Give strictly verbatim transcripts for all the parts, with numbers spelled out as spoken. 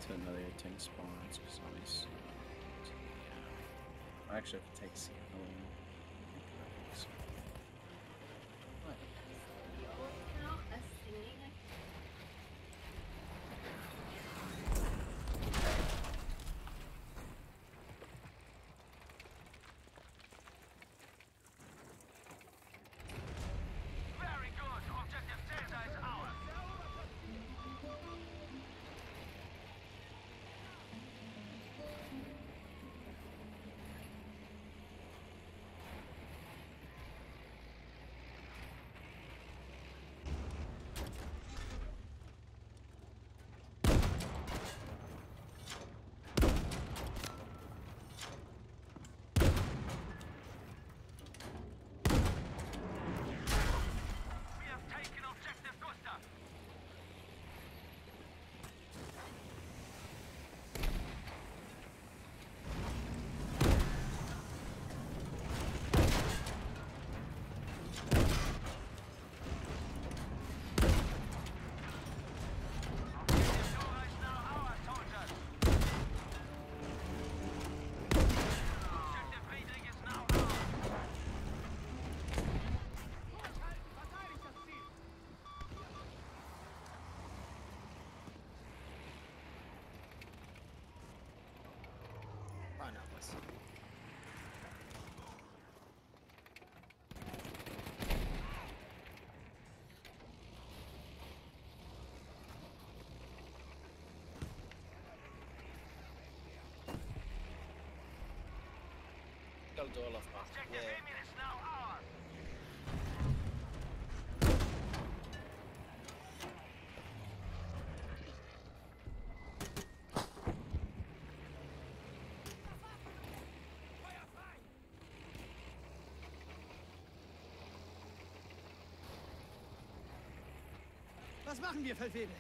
to another ten spawns because always. Yeah. I actually have to take C L. What? Very good. Objective Delta is ours. We have taken objective Gustav. Objective Dora is now ours, soldiers. Objective Friedrich is now ours. Verteidigt das Ziel. Run, Atlas. Killed all of them. Objective Yeah. Emil is now ours. Was machen wir, Feldwebel?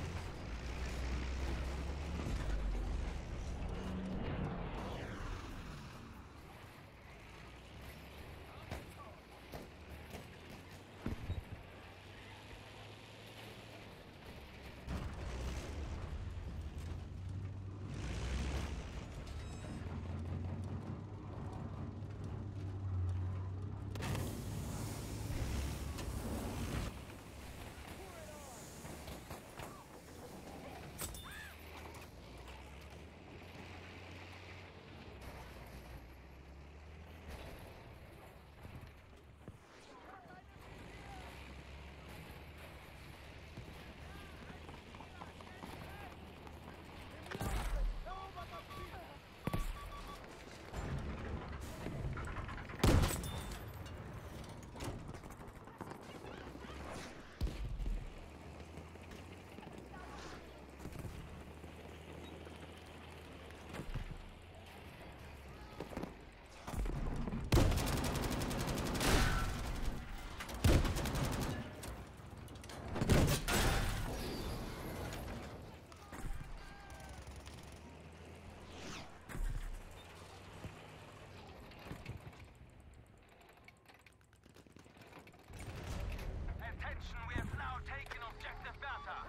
Attention, we have now taken objective Bertha.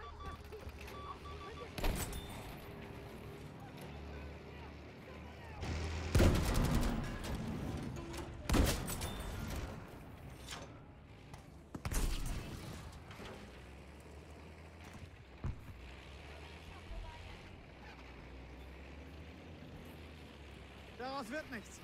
Daraus wird nichts.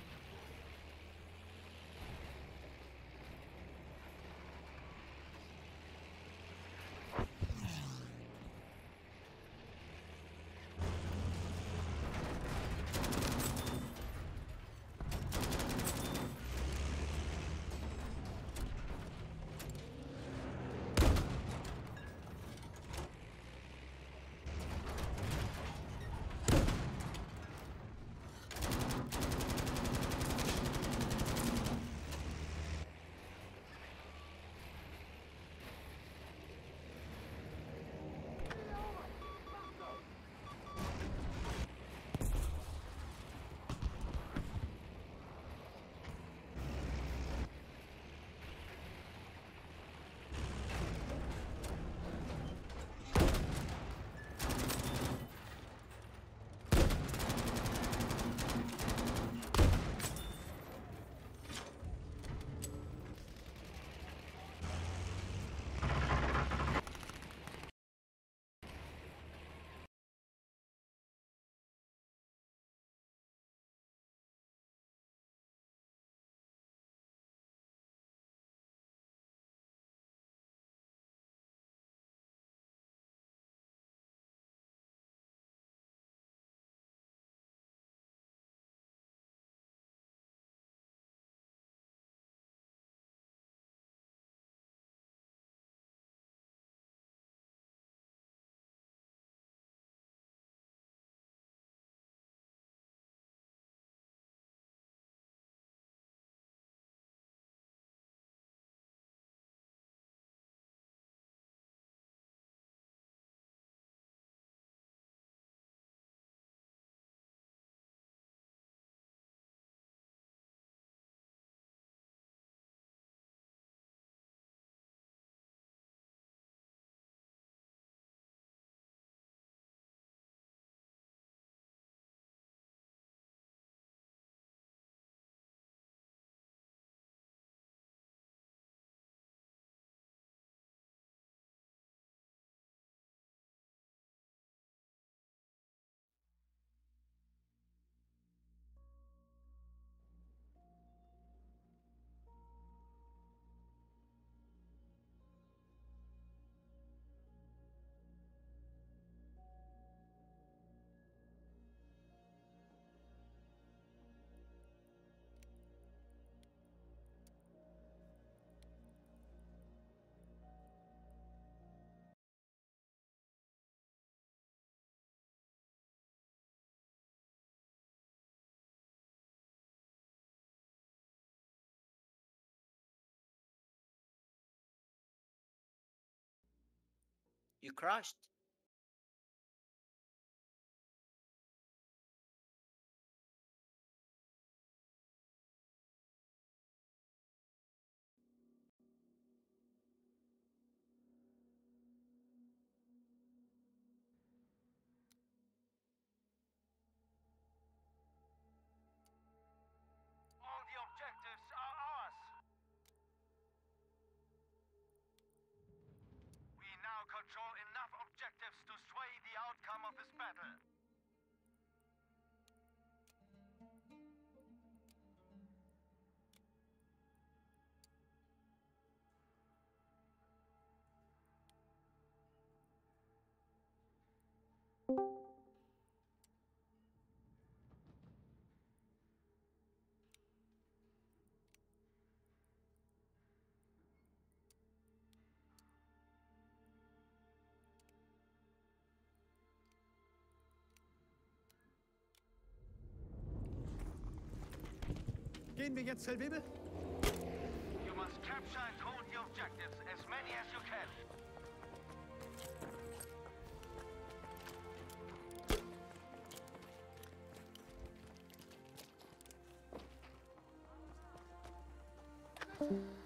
You crashed. All the objectives are ours. We now control enough objectives to sway the outcome of this battle. Gehen wir jetzt, Feldwebel? You must capture and hold the objectives, as many as you can. Thank you.